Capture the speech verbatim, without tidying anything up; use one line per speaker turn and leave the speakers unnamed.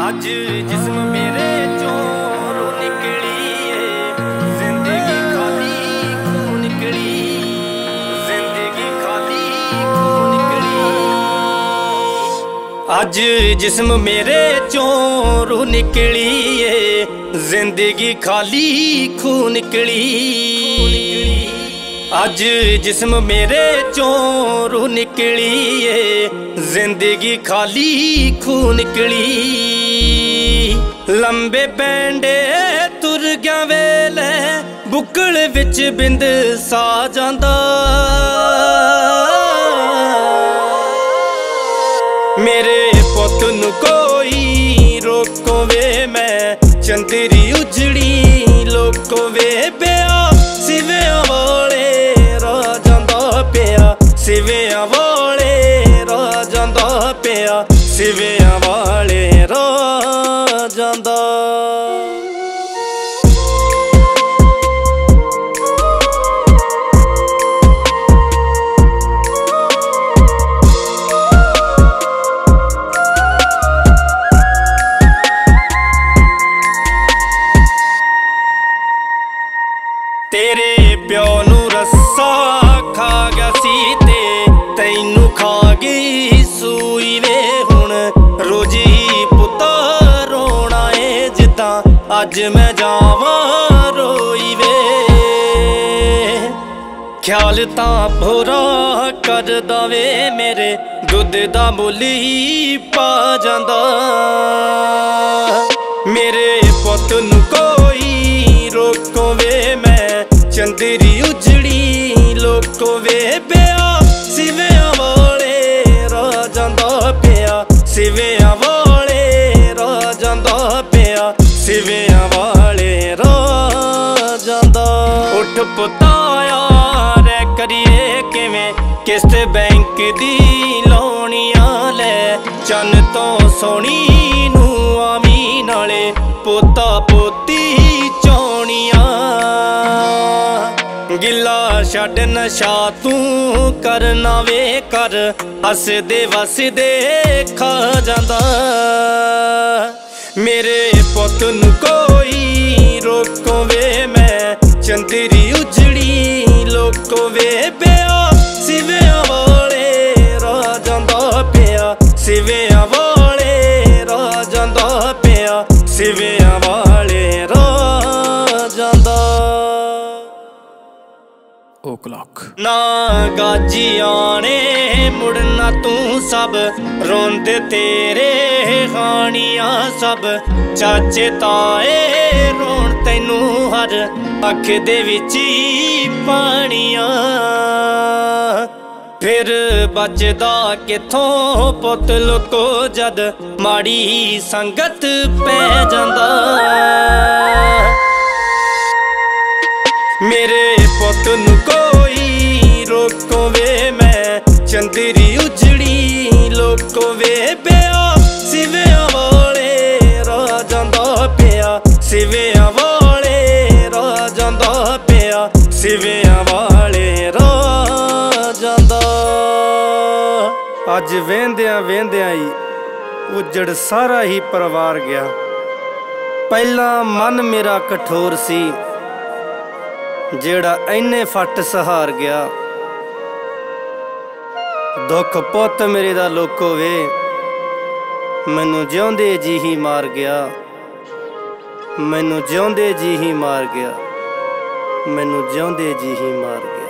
आज जिस्म मेरे चोर निकली है, जिंदगी खाली क्यों निकली, जिंदगी खाली क्यों निकली। आज जिस्म मेरे चोर निकली है, जिंदगी खाली क्यों निकली। आज जिस्म मेरे चोर निकली है, जिंदगी खाली क्यों निकली। लंबे पैंडे तुर गया वेले, बुकल विच बिंद सा जांदा। मेरे पुत नूं कोई रोको वे, मैं चंदरी उजड़ी लोको वे। पिया सिविया वाले राह जांदा पिया, सिविया वाले राह जांदा पिया, सिविया वाले राह जांदा। तेरे प्यो नू रस्सा खा गया सी ते तैनू खा गई सूई वे। हुण रोजी पुत्ता रोना है जिद्दां अज मैं जावां रोई वे। ख्याल तां भोरा करदा वे मेरे, दुध दा मुल ही पा जांदा। मेरे पुत नू कोई रोको वे, मैं चंदरी उजड़ी लोको वे। पिया सिविया वाले राह जांदा पिया, सिविया वाले राह जांदा पिया, सिविया वाले राह जांदा। उठ पुताया रे करिए किवें, किस्त बैंक दी लाउणियां ले। चन तो सोनी नू आवी नाले, पोता पोती चौणियां। गिला छड्ड नशा तू करना वे कर, हसदे वसदे खा जांदा। मेरे पुत नू कोई रोको वे, मैं चंदरी उजड़ी लोको वे। पिया सिविया वाले राह जांदा पिया, सिविया वाले राह जांदा पिया, सिविया वाले राह जांदा। ओ क्लॉक ना गाजी आने मुड़ना तू सब, रोंदे तेरे खानियां सब। चाचे ताए रोण तैनू हर, अख दे विच ही पानियां। फिर बचदा किथों पुत लोको, जद माड़ी संगत पै जांदा। मेरे पुत नू कोई रोको वे, मैं चंदरी उजड़ी लोको वे। पिया सिविया वाले राह जांदा पिया, सिविया वाले राह जांदा पिया, सिविया वाले राह जांदा। अज वेंदियां वेंदियां ही उजड़ सारा ही परिवार गया। पहला मन मेरा कठोर सी, जेड़ा इन्ने फट सहार गया। दुख पुत मेरे दा लोको वे, मैनू जिउंदे जी ही मार गया, मैनू जिउंदे जी ही मार गया, मैनू जिउंदे जी ही मार गया।